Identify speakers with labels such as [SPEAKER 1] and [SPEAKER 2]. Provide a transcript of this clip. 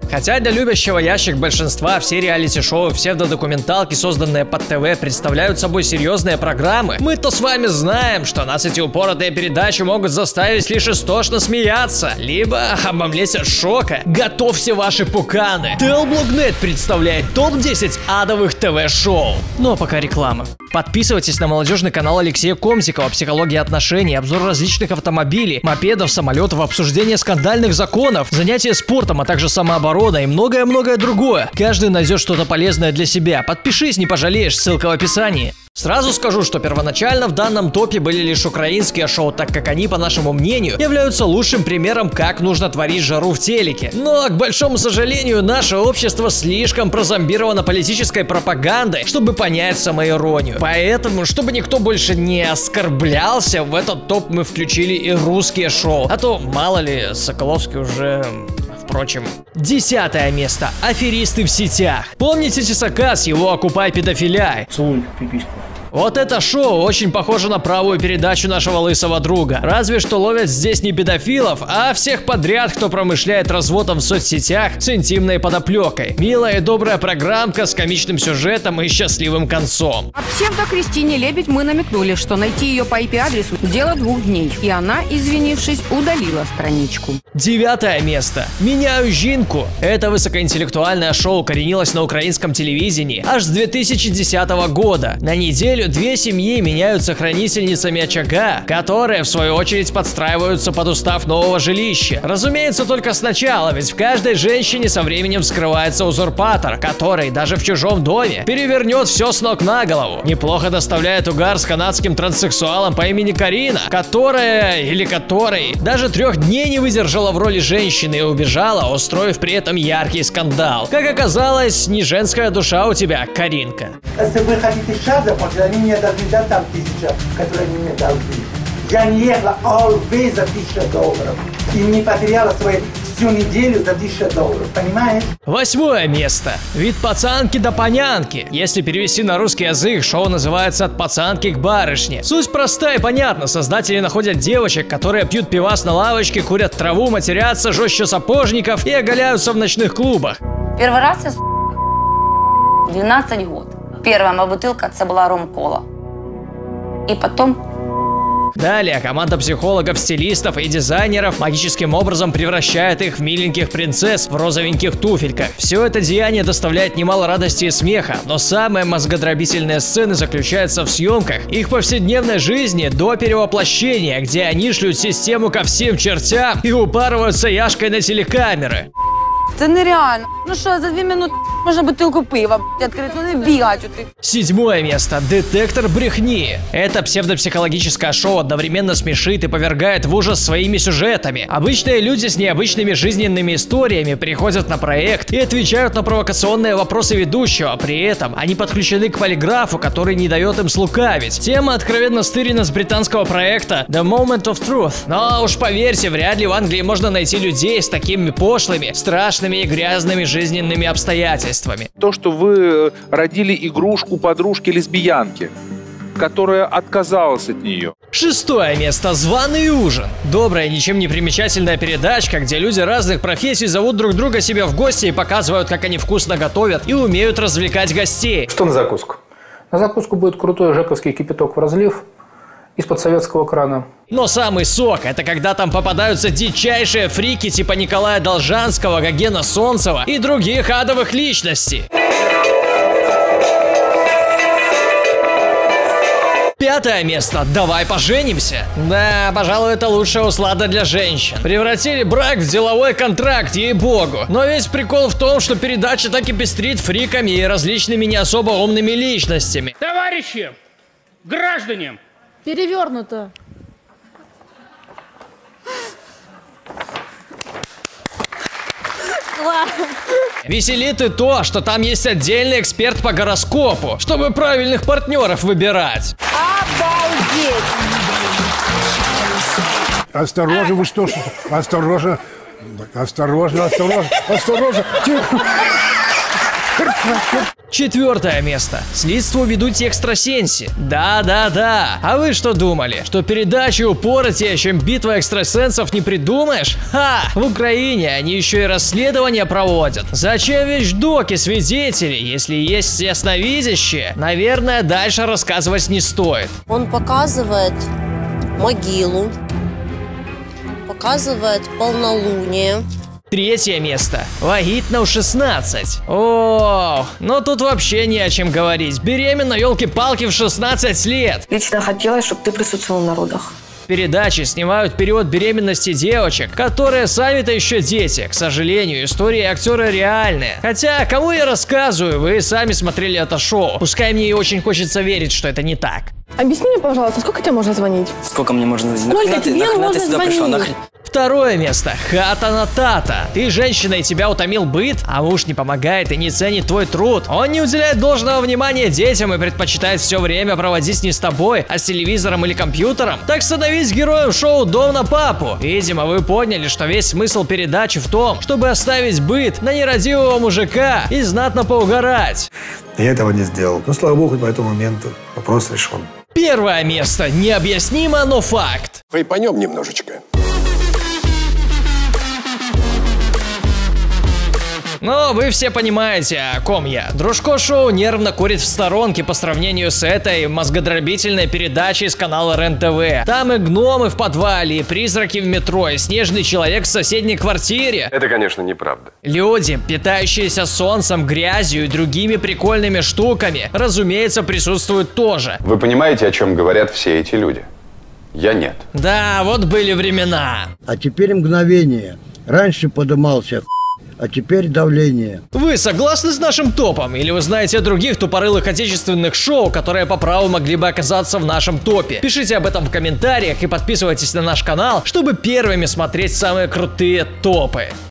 [SPEAKER 1] Хотя для любящего ящик большинства все реалити-шоу и псевдодокументалки, созданные под ТВ, представляют собой серьезные программы, мы-то с вами знаем, что нас эти упоротые передачи могут заставить лишь истошно смеяться, либо обомлеть от шока. Готовьте ваши пуканы! Tel.blog.net представляет топ-10 адовых ТВ-шоу. Ну а пока реклама. Подписывайтесь на молодежный канал Алексея Комзикова, психология отношений, обзор различных автомобилей, мопедов, самолетов, обсуждение скандальных законов, занятия спортом, а также самооборона и многое-многое другое. Каждый найдет что-то полезное для себя. Подпишись, не пожалеешь, ссылка в описании. Сразу скажу, что первоначально в данном топе были лишь украинские шоу, так как они, по нашему мнению, являются лучшим примером, как нужно творить жару в телеке. Но, к большому сожалению, наше общество слишком прозомбировано политической пропагандой, чтобы понять самоиронию. Поэтому, чтобы никто больше не оскорблялся, в этот топ мы включили и русские шоу. А то, мало ли, Соколовский уже... Впрочем. 10 место. Аферисты в сетях. Помните Тесака с его «Окупай педофиляй»?
[SPEAKER 2] Целуй пипиську.
[SPEAKER 1] Вот это шоу очень похоже на правую передачу нашего лысого друга. Разве что ловят здесь не педофилов, а всех подряд, кто промышляет разводом в соцсетях с интимной подоплекой. Милая и добрая программка с комичным сюжетом и счастливым концом.
[SPEAKER 3] А псевдо-Кристине Лебедь мы намекнули, что найти ее по IP-адресу дело 2 дней. И она, извинившись, удалила страничку.
[SPEAKER 1] 9 место. Меняю жинку. Это высокоинтеллектуальное шоу коренилось на украинском телевидении аж с 2010 года. На неделю 2 семьи меняются хранительницами очага, которые в свою очередь подстраиваются под устав нового жилища. Разумеется, только сначала, ведь в каждой женщине со временем вскрывается узурпатор, который даже в чужом доме перевернет все с ног на голову. Неплохо доставляет угар с канадским транссексуалом по имени Карина, которая или который даже 3 дней не выдержала в роли женщины и убежала, устроив при этом яркий скандал. Как оказалось, не женская душа у тебя, Каринка.
[SPEAKER 4] Если вы хотите сейчас заплатить, они мне должны дать там 1000, которые они мне должны. Я не ехала all-way за $1000 и не потеряла всю неделю за $1000, понимаешь?
[SPEAKER 1] 8 место. Вид пацанки до понянки. Если перевести на русский язык, шоу называется «От пацанки к барышне». Суть проста и понятна. Создатели находят девочек, которые пьют пивас на лавочке, курят траву, матерятся жестче сапожников и оголяются в ночных клубах.
[SPEAKER 5] Первый раз я 12 год. Первая моя бутылка это была ром-кола. И потом...
[SPEAKER 1] Далее команда психологов, стилистов и дизайнеров магическим образом превращает их в миленьких принцесс в розовеньких туфельках. Все это деяние доставляет немало радости и смеха, но самые мозгодробительные сцены заключаются в съемках их повседневной жизни до перевоплощения, где они шлют систему ко всем чертям и упарываются яшкой на телекамеры.
[SPEAKER 5] Это нереально. Ну что, за 2 минуты можно бутылку пива открыть, ну не бегать.
[SPEAKER 1] 7 место. Детектор брехни. Это псевдопсихологическое шоу одновременно смешит и повергает в ужас своими сюжетами. Обычные люди с необычными жизненными историями приходят на проект и отвечают на провокационные вопросы ведущего. При этом они подключены к полиграфу, который не дает им слукавить. Тема откровенно стырена с британского проекта The Moment of Truth. Но уж поверьте, вряд ли в Англии можно найти людей с такими пошлыми, страшными и грязными жизненными обстоятельствами.
[SPEAKER 6] То, что вы родили игрушку подружки-лесбиянки, которая отказалась от нее.
[SPEAKER 1] 6 место. Званый ужин. Добрая, ничем не примечательная передачка, где люди разных профессий зовут друг друга себе в гости и показывают, как они вкусно готовят и умеют развлекать гостей.
[SPEAKER 2] Что на закуску? На закуску будет крутой жековский кипяток в разлив из-под советского крана.
[SPEAKER 1] Но самый сок — это когда там попадаются дичайшие фрики типа Николая Должанского, Гогена Солнцева и других адовых личностей. 5 место. Давай поженимся. Да, пожалуй, это лучшая услада для женщин. Превратили брак в деловой контракт, ей-богу. Но весь прикол в том, что передача так и пестрит фриками и различными не особо умными личностями.
[SPEAKER 7] Товарищи, граждане!
[SPEAKER 8] Перевернуто.
[SPEAKER 1] Веселит и то, что там есть отдельный эксперт по гороскопу, чтобы правильных партнеров выбирать.
[SPEAKER 3] Обалдеть!
[SPEAKER 9] Осторожно, вы что? Осторожно. Осторожно, осторожно, осторожно.
[SPEAKER 1] 4 место. Следство ведут экстрасенси. Да-да-да. А вы что думали? Что передачи упоротее, чем битва экстрасенсов, не придумаешь? Ха! В Украине они еще и расследования проводят. Зачем вещдоки свидетелей, если есть ясновидящие? Наверное, дальше рассказывать не стоит.
[SPEAKER 8] Он показывает могилу, показывает полнолуние.
[SPEAKER 1] 3 место. Вагитна в 16. О, ну тут вообще не о чем говорить. Беременна, елки-палки, в 16 лет.
[SPEAKER 10] Лично хотелось, чтобы ты присутствовал на родах.
[SPEAKER 1] Передачи снимают период беременности девочек, которые сами-то еще дети. К сожалению, истории актера реальные. Хотя, кому я рассказываю, вы сами смотрели это шоу. Пускай мне и очень хочется верить, что это не так.
[SPEAKER 10] Объясни мне, пожалуйста, сколько тебе можно звонить?
[SPEAKER 11] Сколько мне можно звонить?
[SPEAKER 10] Сколько тебе можно звонить?
[SPEAKER 1] 2 место. Хата на тата. Ты женщина, и тебя утомил быт, а муж не помогает и не ценит твой труд. Он не уделяет должного внимания детям и предпочитает все время проводить не с тобой, а с телевизором или компьютером. Так становись героем шоу «Дом на папу». Видимо, вы поняли, что весь смысл передачи в том, чтобы оставить быт на нерадивого мужика и знатно поугарать.
[SPEAKER 12] Я этого не сделал. Но, слава богу, по этому моменту вопрос решен.
[SPEAKER 1] 1 место. Необъяснимо, но факт.
[SPEAKER 13] Хайпанем немножечко.
[SPEAKER 1] Но вы все понимаете, о ком я. Дружко Шоу нервно курит в сторонке по сравнению с этой мозгодробительной передачей с канала РЕН-ТВ. Там и гномы в подвале, и призраки в метро, и снежный человек в соседней квартире.
[SPEAKER 13] Это, конечно, неправда.
[SPEAKER 1] Люди, питающиеся солнцем, грязью и другими прикольными штуками, разумеется, присутствуют тоже.
[SPEAKER 13] Вы понимаете, о чем говорят все эти люди? Я нет.
[SPEAKER 1] Да, вот были времена.
[SPEAKER 14] А теперь мгновение. Раньше подымался, а теперь давление.
[SPEAKER 1] Вы согласны с нашим топом? Или вы знаете о других тупорылых отечественных шоу, которые по праву могли бы оказаться в нашем топе? Пишите об этом в комментариях и подписывайтесь на наш канал, чтобы первыми смотреть самые крутые топы.